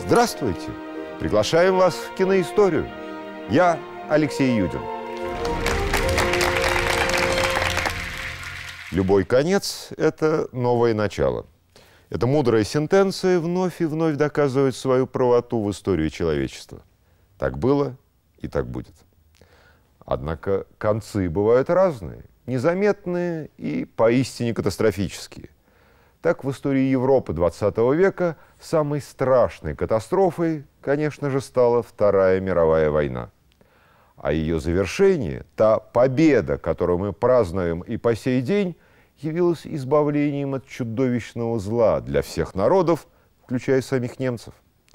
Здравствуйте! Приглашаем вас в киноисторию. Я Алексей Юдин. Любой конец – это новое начало. Эта мудрая сентенция вновь и вновь доказывает свою правоту в истории человечества. Так было и так будет. Однако концы бывают разные, незаметные и поистине катастрофические. Так в истории Европы XX века самой страшной катастрофой, конечно же, стала Вторая мировая война. А ее завершение, та победа, которую мы празднуем и по сей день, явилась избавлением от чудовищного зла для всех народов, включая самих немцев.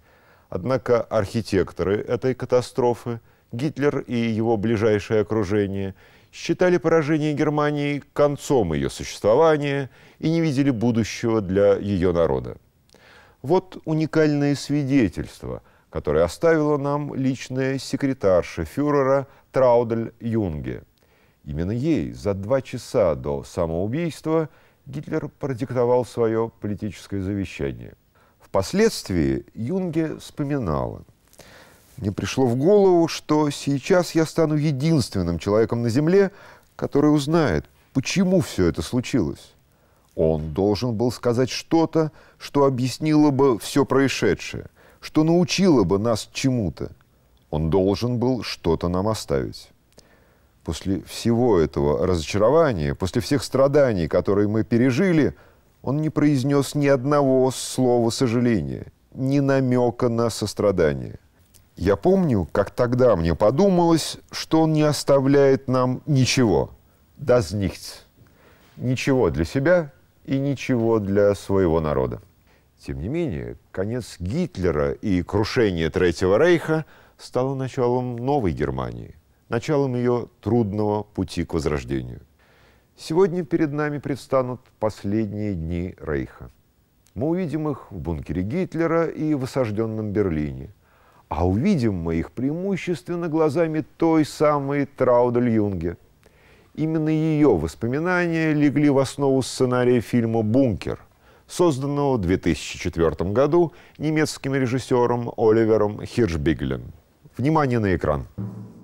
Однако архитекторы этой катастрофы, Гитлер и его ближайшее окружение, считали поражение Германии концом ее существования и не видели будущего для ее народа. Вот уникальное свидетельство, которое оставила нам личная секретарша фюрера Траудель Юнге. Именно ей за 2 часа до самоубийства Гитлер продиктовал свое политическое завещание. Впоследствии Юнге вспоминала: «Мне пришло в голову, что сейчас я стану единственным человеком на Земле, который узнает, почему все это случилось. Он должен был сказать что-то, что объяснило бы все происшедшее, что научило бы нас чему-то. Он должен был что-то нам оставить». После всего этого разочарования, после всех страданий, которые мы пережили, он не произнес ни одного слова сожаления, ни намека на сострадание. Я помню, как тогда мне подумалось, что он не оставляет нам ничего. Das nichts. Ничего для себя и ничего для своего народа. Тем не менее, конец Гитлера и крушение Третьего рейха стало началом новой Германии, началом ее трудного пути к возрождению. Сегодня перед нами предстанут последние дни рейха. Мы увидим их в бункере Гитлера и в осажденном Берлине. А увидим мы их преимущественно глазами той самой Траудель Юнге. Именно ее воспоминания легли в основу сценария фильма «Бункер», созданного в 2004 году немецким режиссером Оливером Хиршбигелем. Внимание на экран!